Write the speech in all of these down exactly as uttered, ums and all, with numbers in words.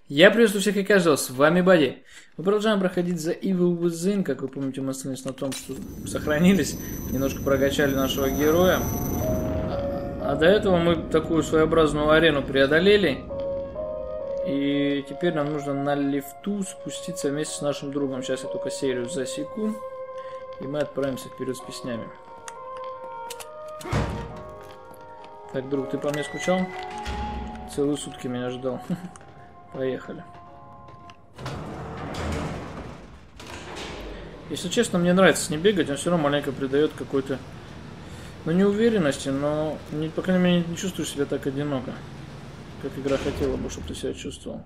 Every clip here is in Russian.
Я приветствую всех и каждого, с вами Бади. Мы продолжаем проходить за Evil Within. Как вы помните, мы остановились на том, что сохранились, немножко прокачали нашего героя. А до этого мы такую своеобразную арену преодолели. И теперь нам нужно на лифту спуститься вместе с нашим другом. Сейчас я только серию засеку. И мы отправимся вперед с песнями. Так, друг, ты по мне скучал? Целые сутки меня ждал. Поехали. Если честно, мне нравится с ним бегать, он все равно маленько придает какой-то, ну, неуверенности, но, не, по крайней мере, не чувствуешь себя так одиноко, как игра хотела бы, чтобы ты себя чувствовал.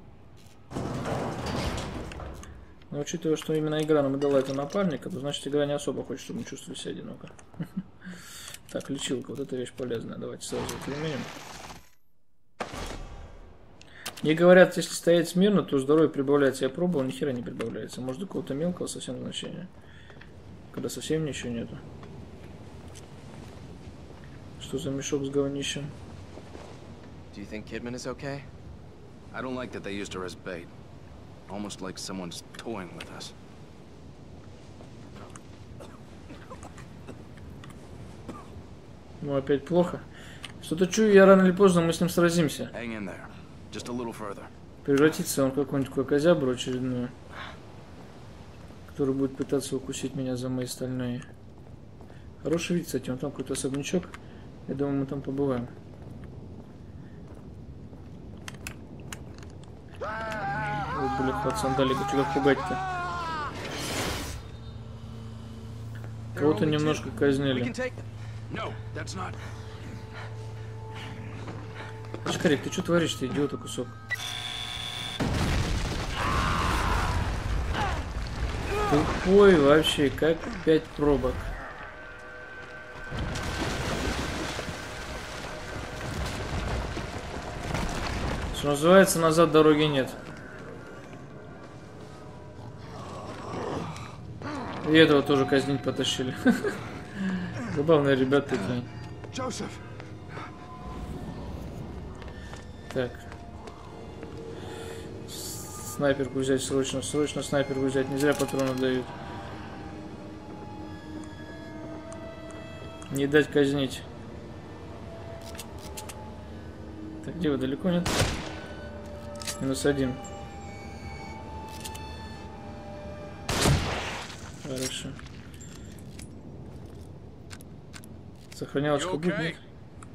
Но учитывая, что именно игра нам дала это напарника, то значит игра не особо хочет, чтобы мы чувствовали себя одиноко. Так, лечилка, вот эта вещь полезная, давайте сразу применим. Мне говорят, если стоять смирно, то здоровье прибавляется. Я пробовал, ни хера не прибавляется. Может, до какого-то мелкого совсем значения. Когда совсем ничего нету. Что за мешок с говнищем? Do you think Kidman is okay? I don't like that they used her as bait. Almost like someone's toying with us. Ну, опять плохо. Что-то чую, я рано или поздно мы с ним сразимся. Hang in there. Just a little further. Превратится он в какую-нибудь крокозябру очередную, который будет пытаться укусить меня за мои стальные. Хороший вид, кстати, он там какой-то особнячок. Я думаю, мы там побываем. Ой, блин, хват сандалик, а что как пугать-то? Кого-то немножко казнили. Чикарик, ты что творишь, ты идиота кусок? Тупой вообще, как пять пробок. Что называется, назад дороги нет. И этого тоже казнить потащили. Забавные ребята такие. Так. Снайперку взять срочно. Срочно снайперку взять. Не зря патроны дают. Не дать казнить. Так, где вы? Далеко нет? Минус один. Хорошо. Сохранялочка будет, нет?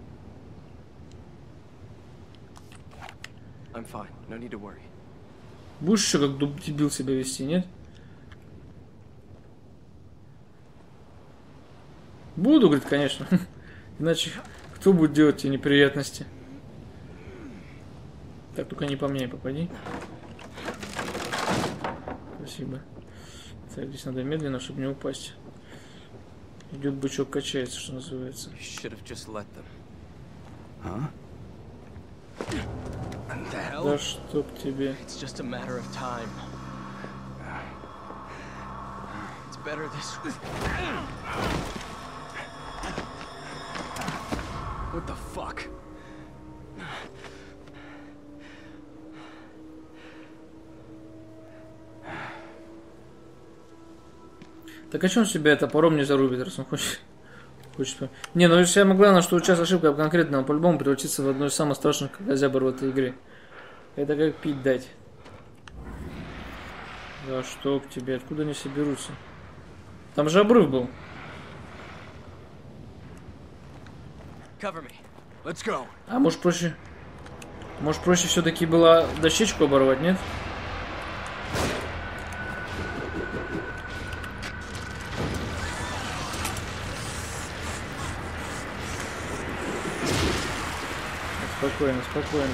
I'm fine. No need to worry. Будешь еще как дебил себя вести, нет? Буду, говорит, конечно. Иначе кто будет делать тебе неприятности? Так, только не по мне попади. Спасибо. Так, здесь надо медленно, чтобы не упасть. Идет бычок, качается, что называется. Да чтоб тебе. What the fuck? Так а чем себя топором не зарубит, раз он хочет? хочет... Не, ну самое главное, что сейчас ошибка конкретно по-любому превратится в одну из самых страшных крокозябр в этой игре. Это как пить дать. Да чтоб тебе, откуда они все берутся? Там же обрыв был. А может проще... Может проще все-таки было дощечку оборвать, нет? Спокойно, спокойно.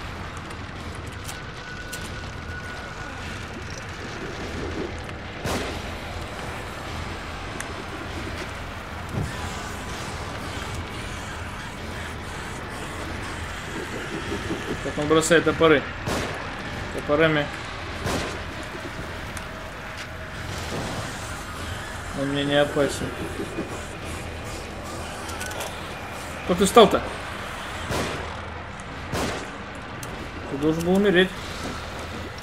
Так, он бросает топоры. Топорами. Он мне не опасен. Как ты встал-то? Ты должен был умереть.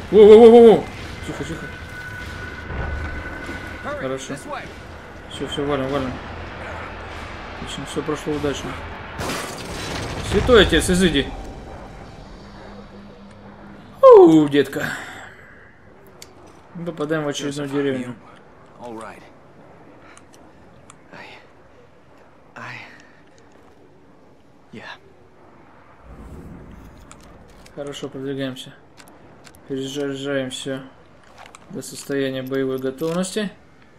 Воу-воу-воу-воу! Тихо, тихо. Хорошо. Все, все, валим, валим. Отлично, все прошло удачно. Святой отец, изыди. Ууу, детка. Мы попадаем в очередную деревню. Хорошо, продвигаемся. Перезаряжаем все до состояния боевой готовности.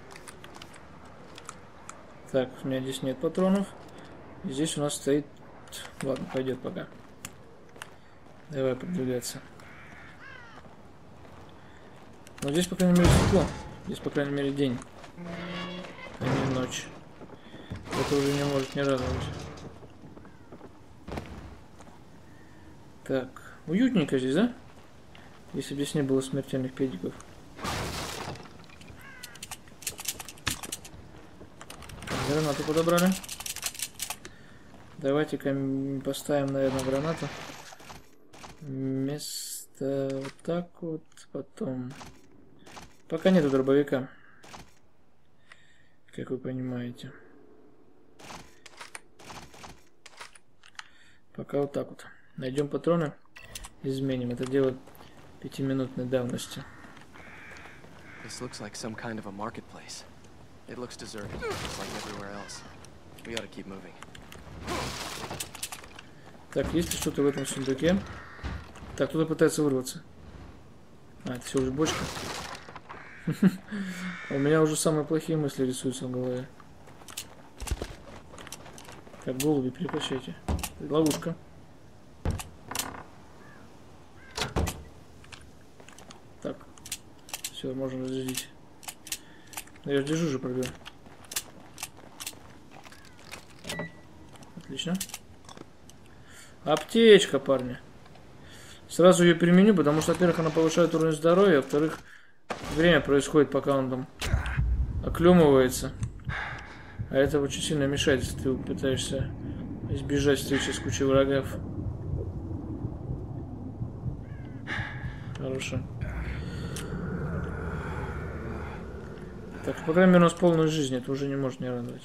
Так, у меня здесь нет патронов. И здесь у нас стоит... Ладно, пойдет пока. Давай продвигаться. Но здесь, по крайней мере, светло. Здесь, по крайней мере, день, а не ночь. Это уже не может не радовать. Так, уютненько здесь, да? Если бы здесь не было смертельных педиков. Гранату подобрали. Давайте-ка поставим, наверное, гранату. Место вот так вот. Потом... Пока нету дробовика. Как вы понимаете. Пока вот так вот. Найдем патроны. Изменим. Это дело пятиминутной давности. This looks like some kind of a marketplace. It looks deserted, just like everywhere else. We ought to keep moving. Так, есть ли что-то в этом сундуке? Так, кто-то пытается вырваться. А, это все уже бочка. У меня уже самые плохие мысли рисуются в голове. Так, голуби, прекращайте. Ловушка. Так. Все, можно разрядить. Я держу же, пробил. Отлично. Аптечка, парни. Сразу ее применю, потому что, во-первых, она повышает уровень здоровья, а во-вторых, время происходит, пока он там оклемывается. А это очень сильно мешает, если ты пытаешься избежать встречи с кучей врагов. Хорошо. Так, по крайней мере, у нас полная жизнь, это уже не может не радовать.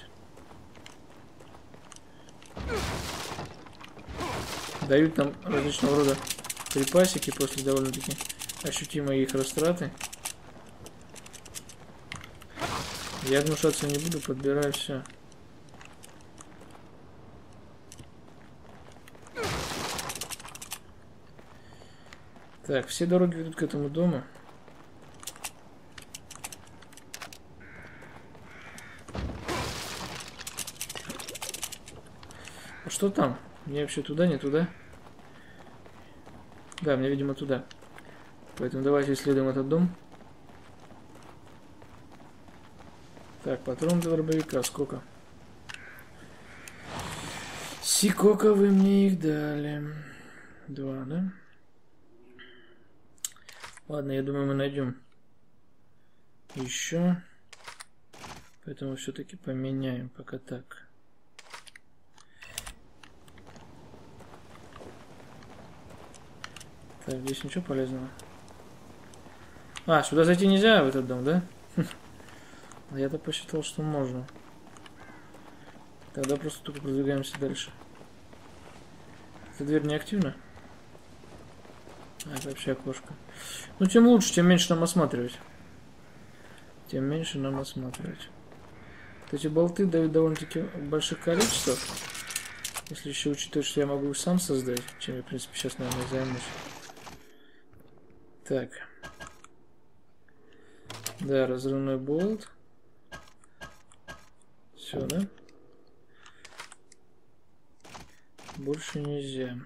Дают нам различного рода припасики после довольно-таки ощутимой их растраты. Я гнушаться не буду, подбираю все. Так, все дороги ведут к этому дому. А что там? Мне вообще туда, не туда? Да, мне, видимо, туда. Поэтому давайте исследуем этот дом. Так, патрон для дробовика. Сколько? Сколько вы мне их дали? Два, да? Ладно, я думаю, мы найдем еще. Поэтому все-таки поменяем пока так. Так, здесь ничего полезного. А, сюда зайти нельзя, в этот дом, да? Я-то посчитал, что можно. Тогда просто только продвигаемся дальше. Эта дверь не активна? А, это вообще окошко. Ну, тем лучше, тем меньше нам осматривать. Тем меньше нам осматривать. Вот эти болты дают довольно-таки больших количествах. Если еще учитывать, что я могу их сам создать, чем я, в принципе, сейчас, наверное, займусь. Так. Да, разрывной болт. Все, да? Больше нельзя.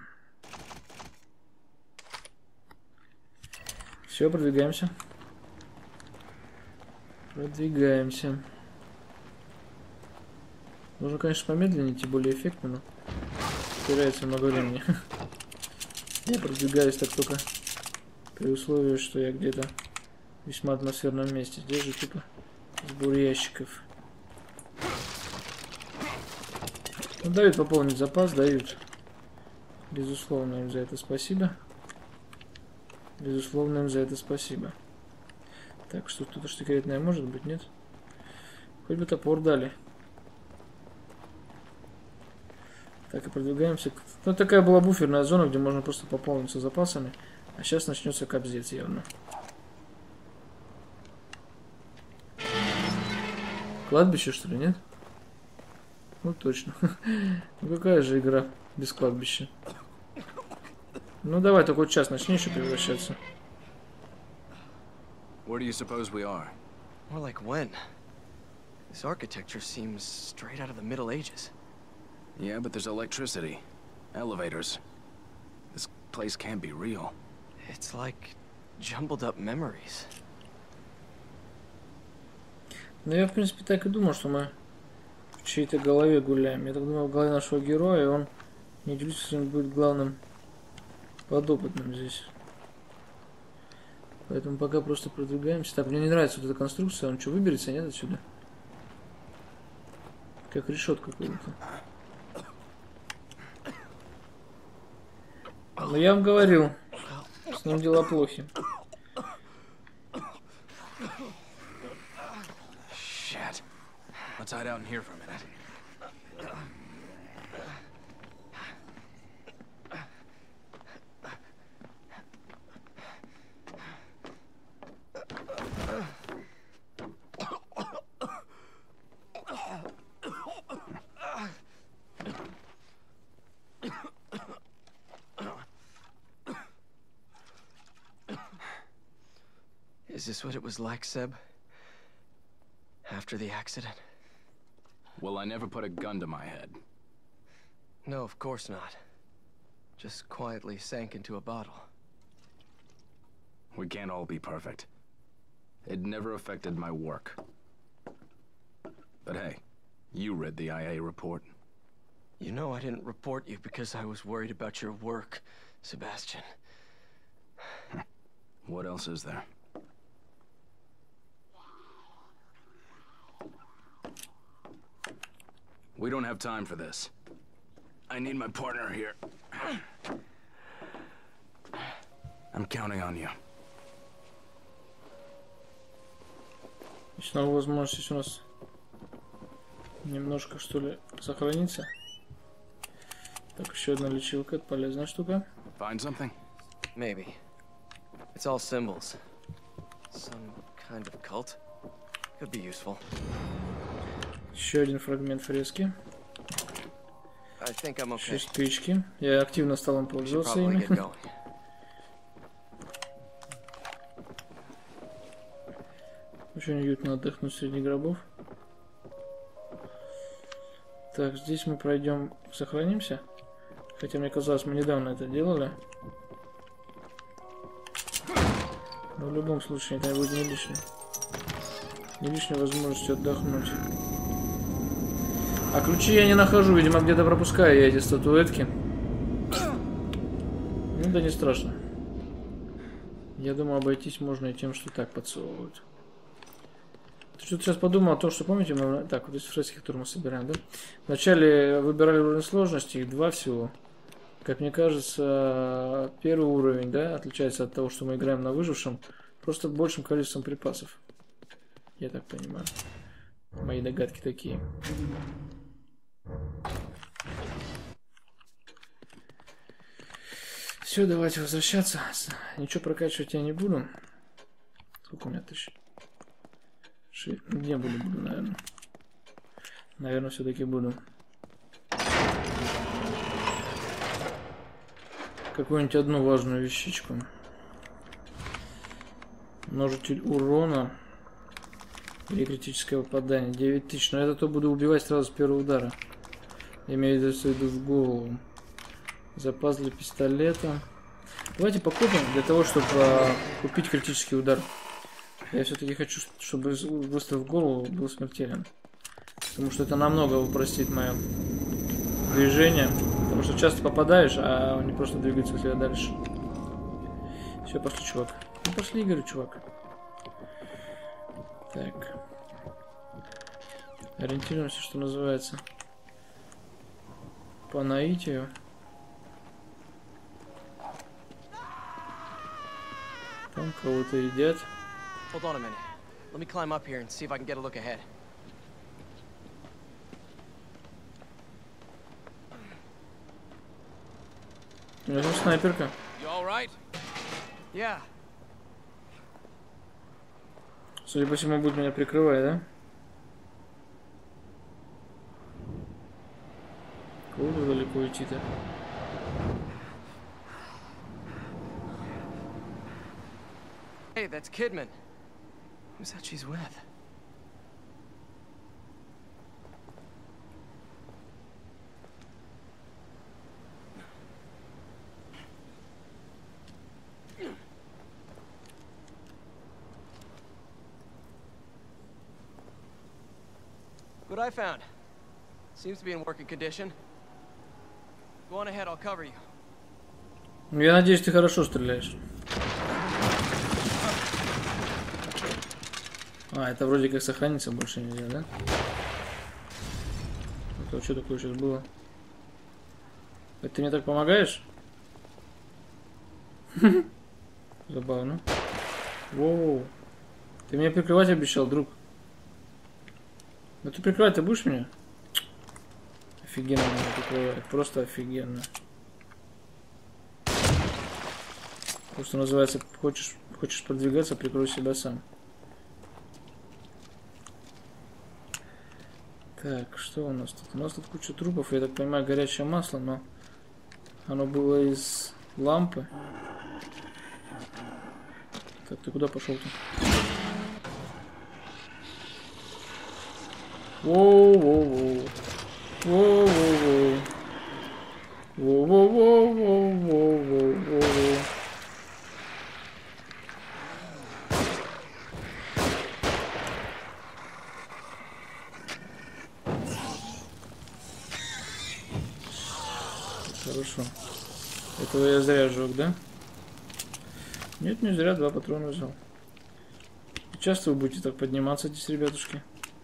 Все, продвигаемся. Продвигаемся. Нужно, конечно, помедленнее, тем более эффектно, но теряется много времени. Я продвигаюсь так только при условии, что я где-то в весьма атмосферном месте. Здесь же типа сбор ящиков. Ну, дают пополнить запас, дают. Безусловно, им за это спасибо. Безусловно, им за это спасибо. Так, что тут секретное может быть, нет? Хоть бы топор дали. Так, и продвигаемся. Ну, такая была буферная зона, где можно просто пополниться запасами. А сейчас начнется капздец явно. Кладбище, что ли, нет? Ну, точно. Ну, какая же игра без кладбища? Ну, давай, только вот сейчас начни еще превращаться. Where do you suppose we are? More like when? This architecture seems straight out of the Middle Ages. Yeah, but there's electricity. Elevators. This place can't be real. It's like jumbled up memories. Ну, я, в принципе, так и думал, что мы в чьей-то голове гуляем. Я так думал, в голове нашего героя, и он, не удивлюсь, если он будет главным подопытным здесь. Поэтому пока просто продвигаемся. Так, мне не нравится вот эта конструкция. Он что, выберется, нет, отсюда? Как решетка какая-то. Но я вам говорил, с ним дела плохи. Shit. Let's hide out in here for a minute. Is this what it was like, Seb? After the accident? Well, I never put a gun to my head. No, of course not. Just quietly sank into a bottle. We can't all be perfect. It never affected my work. But hey, you read the I A report. You know I didn't report you because I was worried about your work, Sebastian. What else is there? We don't have time for this. I need my partner here. I'm counting on you. Еще новая возможность у нас немножко, что ли, сохранится. Так, еще одна лечилка, это полезная штука. Find something? Maybe. It's all symbols. Some kind of cult. Could be useful. Еще один фрагмент фрески. I think I'm okay. Еще спички. Я активно стал им пользоваться ими. Очень уютно отдохнуть среди гробов. Так, здесь мы пройдем, сохранимся. Хотя мне казалось, мы недавно это делали. Но в любом случае это будет не лишним. Не лишней возможностью отдохнуть. А ключи я не нахожу, видимо, где-то пропускаю я эти статуэтки. Ну да не страшно. Я думаю, обойтись можно и тем, что так подсовывают. Что-то сейчас подумал о том, что, помните, мы... Так, вот эти фрески, которые мы собираем, да? Вначале выбирали уровень сложности, их два всего. Как мне кажется, первый уровень, да, отличается от того, что мы играем на выжившем, просто большим количеством припасов. Я так понимаю. Мои догадки такие. Все, давайте возвращаться. Ничего прокачивать я не буду. Сколько у меня тысяч? Шесть. Не буду, буду, наверное. Наверное, все-таки буду. Какую-нибудь одну важную вещичку. Множитель урона. Или критическое попадание. девять тысяч. Но это то буду убивать сразу с первого удара. Имею в виду в голову. Запас для пистолета. Давайте покупим для того, чтобы а, купить критический удар. Я все-таки хочу, чтобы выстрел в голову был смертелен. Потому что это намного упростит мое движение. Потому что часто попадаешь, а он не просто двигается у тебя дальше. Все, пошли, чувак. Ну пошли, говорю, чувак. Так. Ориентируемся, что называется. По наитию. Там кого-то едят. Hold on a minute. Let me climb up here and see if I can get a look ahead. У меня же снайперка. You all right? Yeah. Судя по всему, будет меня прикрывать, да? Куда далеко идти-то? Hey, that's Kidman. Who's that she's with? What I found. Seems to be in working condition. Go on ahead, I'll cover you. Ну, я надеюсь, ты хорошо стреляешь. А, это вроде как сохраниться больше нельзя, да? Это что такое сейчас было? Это ты мне так помогаешь? Забавно. Воу. Ты меня прикрывать обещал, друг. Ну ты прикрывать ты будешь меня? Офигенно меня прикрывает. Просто офигенно. Просто называется, хочешь, хочешь продвигаться, прикрой себя сам. Так, что у нас тут? У нас тут куча трупов, я так понимаю, горячее масло, но оно было из лампы. Так, ты куда пошел-то? Воу-воу-воу. Воу-воу-воу. Воу-воу-воу-воу-воу-воу-воу. Хорошо. Этого я зря сжег, да? Нет, не зря, два патрона взял. Часто вы будете так подниматься здесь, ребятушки?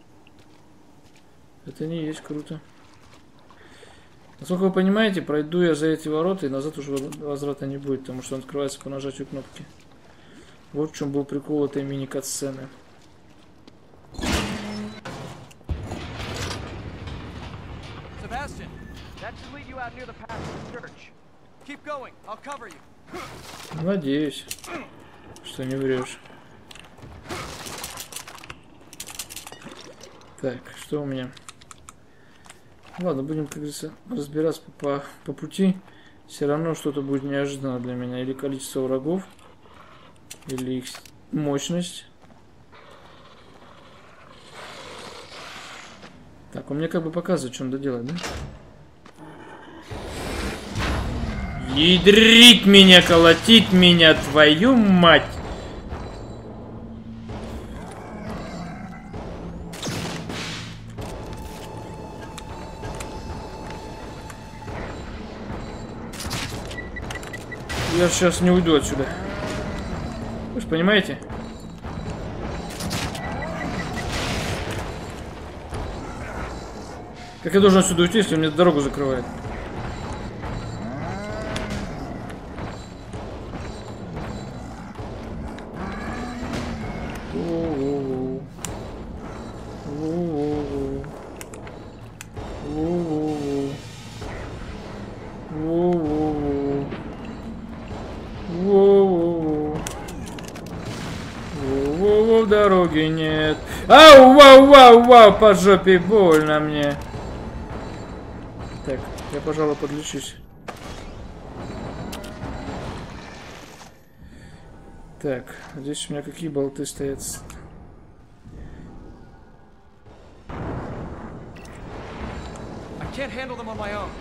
Это не есть круто. Насколько вы понимаете, пройду я за эти ворота, и назад уже возврата не будет, потому что он открывается по нажатию кнопки. Вот в чем был прикол этой мини-катсцены. Надеюсь, что не врешь. Так, что у меня? Ладно, будем, как говорится, разбираться по, по пути. Все равно что-то будет неожиданно для меня. Или количество врагов, или их мощность. Так, он мне как бы показывает, что надо делать, да? Ядрить меня, колотить меня, твою мать! Я сейчас не уйду отсюда. Вы же понимаете? Как я должен отсюда уйти, если он мне дорогу закрывает? Дороги нет. Ау, вау, вау, вау, по жопе больно мне. Так, я, пожалуй, подлечусь. Так, здесь у меня какие болты стоят? I can't handle them on my own.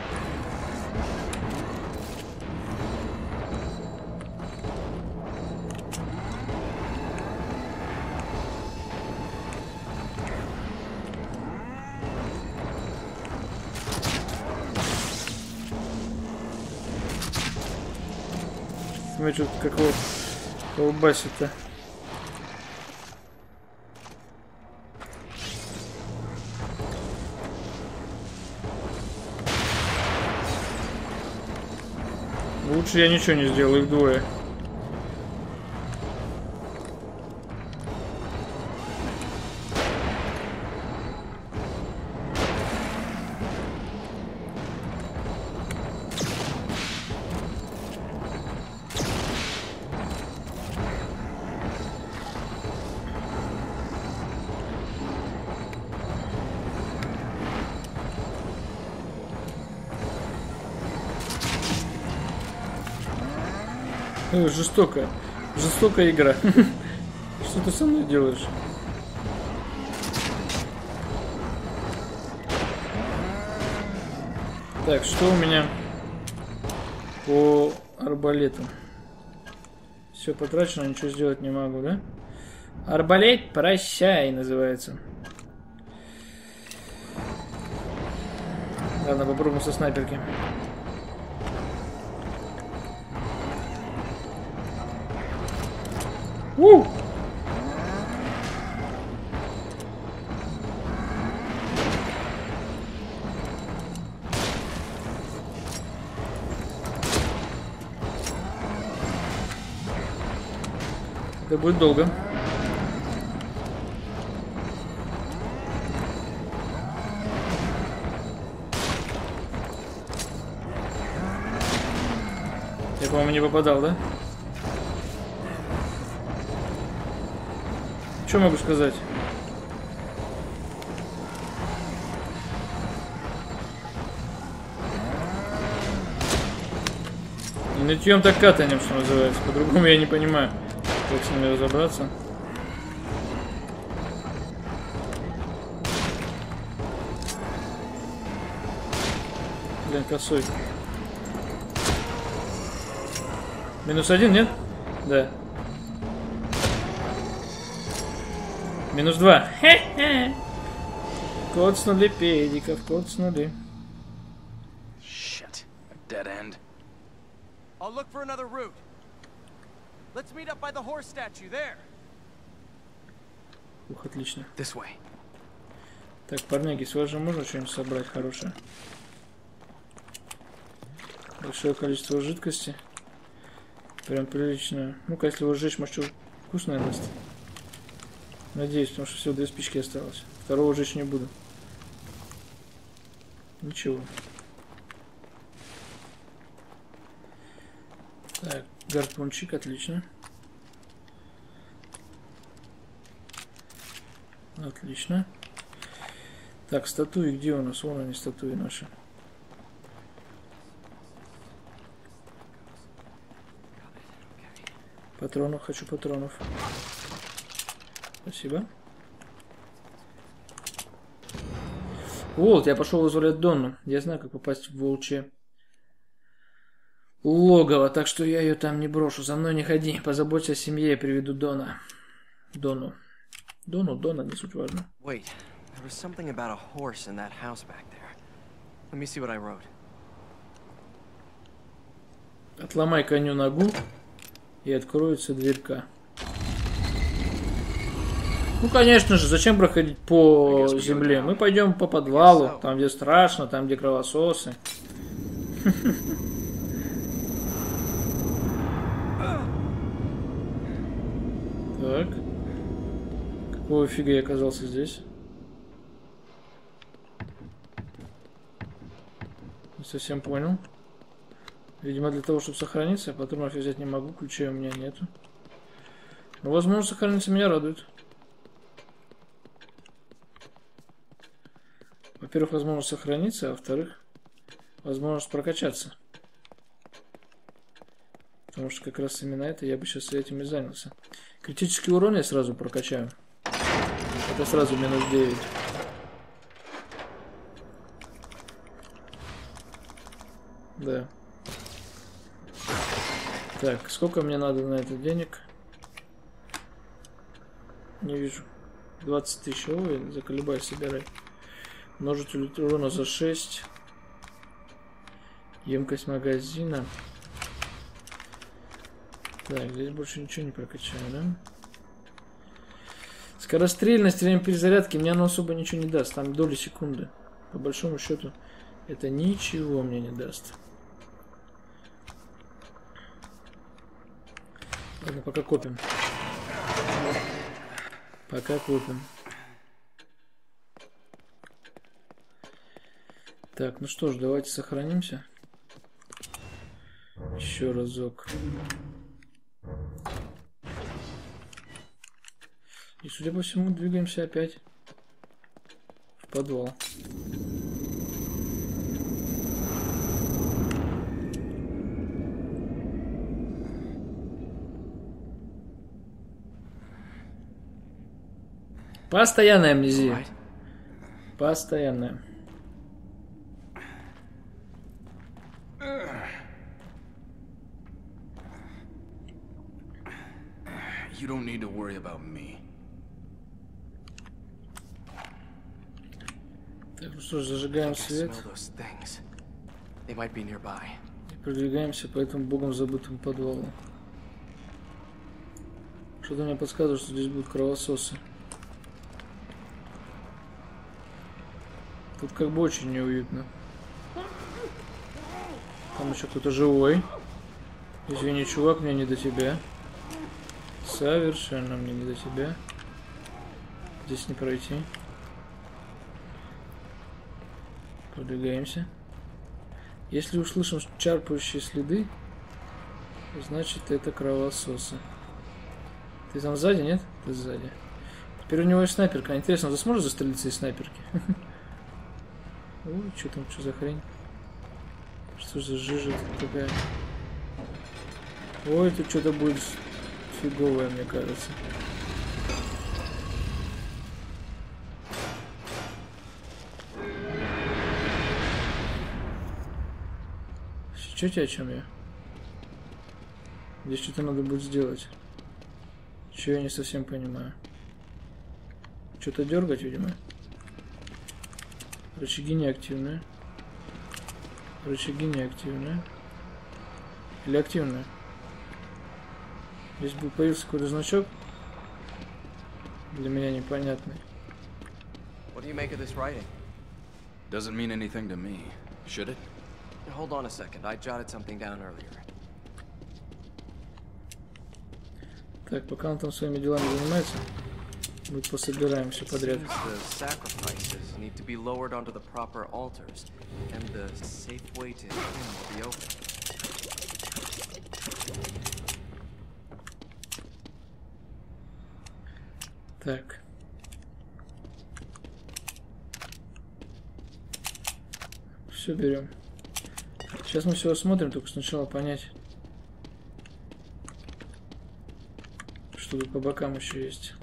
Смотри, что-то какого колбасит-то. Лучше я ничего не сделаю, их двое. Ой, жестокая. Жестокая игра. Что ты со мной делаешь? Так, что у меня по арбалету? Все потрачено, ничего сделать не могу, да? Арбалет, прощай, называется. Ладно, попробуем со снайперки. У! Это будет долго. Я, по-моему, не попадал, да? Что могу сказать? И нытьем так катанием, что называется. По-другому я не понимаю, как с ними разобраться. Блин, косой. Минус один, нет? Да. Минус два. Хе-хе. Коцнули педиков, коцнули. Shit. A dead end. I'll look for another route. Let's meet up by the horse statue there. Ух, отлично. This way. Так, парняги, с вас же можно что-нибудь собрать хорошее? Большое количество жидкости. Прям приличное. Ну-ка, если его сжечь, может, что вкусное даст. Надеюсь, потому что всего две спички осталось. Второго жечь не буду. Ничего. Так, гарпунчик, отлично. Отлично. Так, статуи где у нас? Вон они, статуи наши. Патронов, хочу патронов. Спасибо. Вот, я пошел вызволять Донну. Я знаю, как попасть в волчье логово, так что я ее там не брошу. За мной не ходи. Позаботься о семье, я приведу Дона. Дону. Дону, Дона, не суть важно. Wait, there was something about a horse in that house back there. Let me see what I wrote. Отломай коню ногу, и откроется дверька. Ну, конечно же, зачем проходить по земле? Мы пойдем по подвалу, там, где страшно, там, где кровососы. Так. Какого фига я оказался здесь? Не совсем понял. Видимо, для того, чтобы сохраниться, патронов я взять не могу, ключей у меня нету. Но возможность сохраниться меня радует. Во-первых, возможность сохраниться, а во-вторых, возможность прокачаться. Потому что как раз именно это я бы сейчас этим и занялся. Критический урон я сразу прокачаю. Это сразу минус девять. Да. Так, сколько мне надо на это денег? Не вижу. двадцать тысяч. Ой, заколебай, собирай. Множитель урона за шесть. Емкость магазина. Так, здесь больше ничего не прокачаю, да? Скорострельность, время перезарядки мне оно особо ничего не даст. Там доли секунды. По большому счету, это ничего мне не даст. Ладно, пока копим. Пока копим. Так, ну что ж, давайте сохранимся. Еще разок. И, судя по всему, двигаемся опять в подвал. Постоянная амнезия. Постоянная. You don't need to worry about me. Так, ну что ж, зажигаем свет. They might be nearby. И продвигаемся по этому богом забытому подвалу. Что-то мне подсказывает, что здесь будут кровососы. Тут как бы очень неуютно. Там еще кто-то живой. Извини, чувак, мне не до тебя. Совершенно мне не до тебя. Здесь не пройти. Продвигаемся. Если услышим чарпающие следы, значит это кровососы. Ты там сзади, нет? Ты сзади. Теперь у него есть снайперка. Интересно, он сможет застрелиться из снайперки? Ой, что там, что за хрень? Что за жижа тут такая? Ой, тут что-то будет фиговое, мне кажется. Чё, о чем я? Здесь что-то надо будет сделать. Чё, я не совсем понимаю. Что-то дергать, видимо. Рычаги неактивные. Рычаги неактивные. Или активные? Здесь был появился какой-то значок. Для меня непонятный. What do you make of this writing? Doesn't mean anything to me, should it? Hold on a second. I jotted something down earlier. Так, пока он там своими делами занимается, мы пособираем все подряд. The sacrifices need to be lowered onto the proper altars, and the safe way to him will be open. Так. Все берем. Сейчас мы все осмотрим, только сначала понять, что тут по бокам еще есть.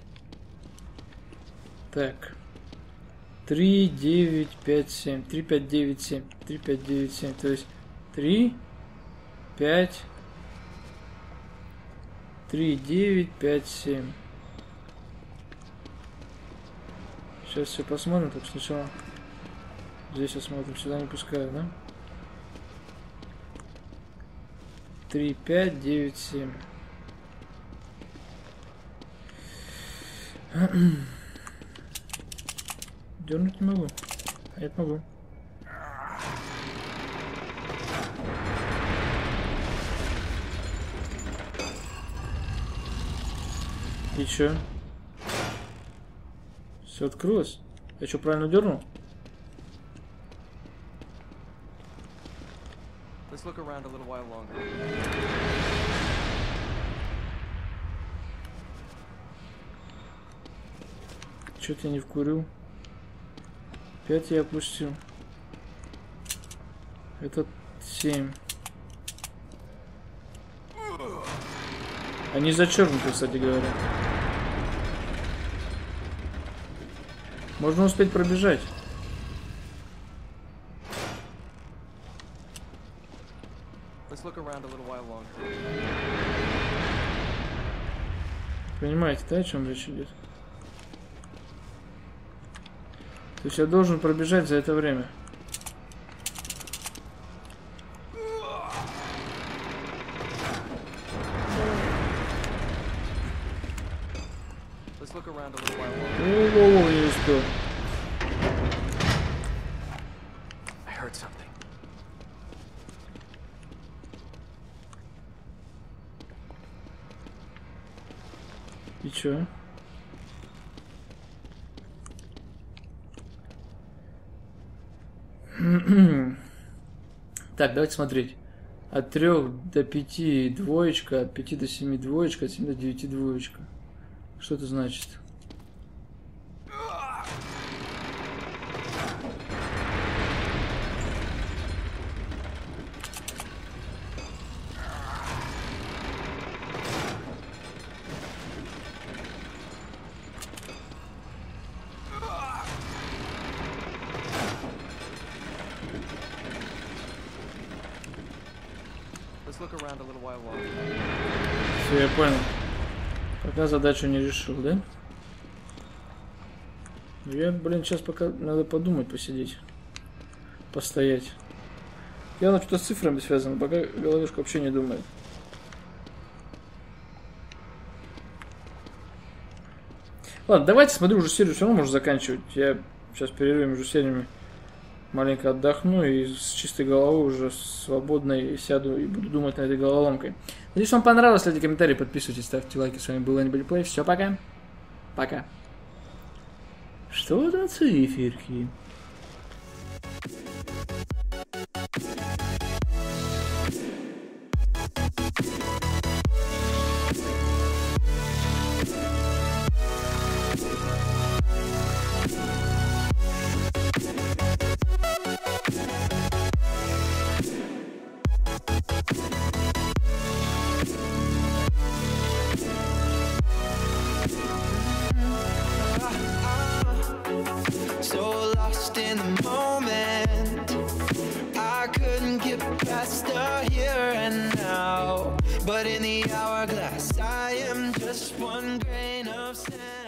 Так. три, девять, пять, семь. три, пять, девять, семь. три, пять, девять, семь. То есть три, пять, три, девять, пять, семь. Сейчас все посмотрим, только сначала здесь осмотрим. Сюда не пускаю, да? три, пять, девять, семь. Дернуть не могу. А это могу. И чё? Все открылось? Я что, правильно дернул? Let's look around a little while longer. Чё-то я не вкурил. пять я опустил. Это семь. Они зачеркнуты, кстати говоря. Можно успеть пробежать. Понимаете, да, о чем речь идет? То есть я должен пробежать за это время. О-о-о, не успел. И чё? Так, давайте смотреть. От трёх до пяти двоечка, от пяти до семи двоечка, от семи до девяти двоечка. Что это значит? look around a little while longer. Все, я понял. Пока задачу не решил, да? Я, блин, сейчас пока надо подумать, посидеть. Постоять. Явно что-то с цифрами связано, пока головешка вообще не думает. Ладно, давайте, смотрю, уже серию все равно можно заканчивать. Я сейчас перерыв между сериями маленько отдохну и с чистой головой уже свободной сяду и буду думать над этой головоломкой. Надеюсь, вам понравилось. Ставьте комментарии, подписывайтесь, ставьте лайки. С вами был Anybody Play. Все, пока. Пока. Что за циферки? So lost in the moment, I couldn't get past the here and now. But in the hourglass, I am just one grain of sand.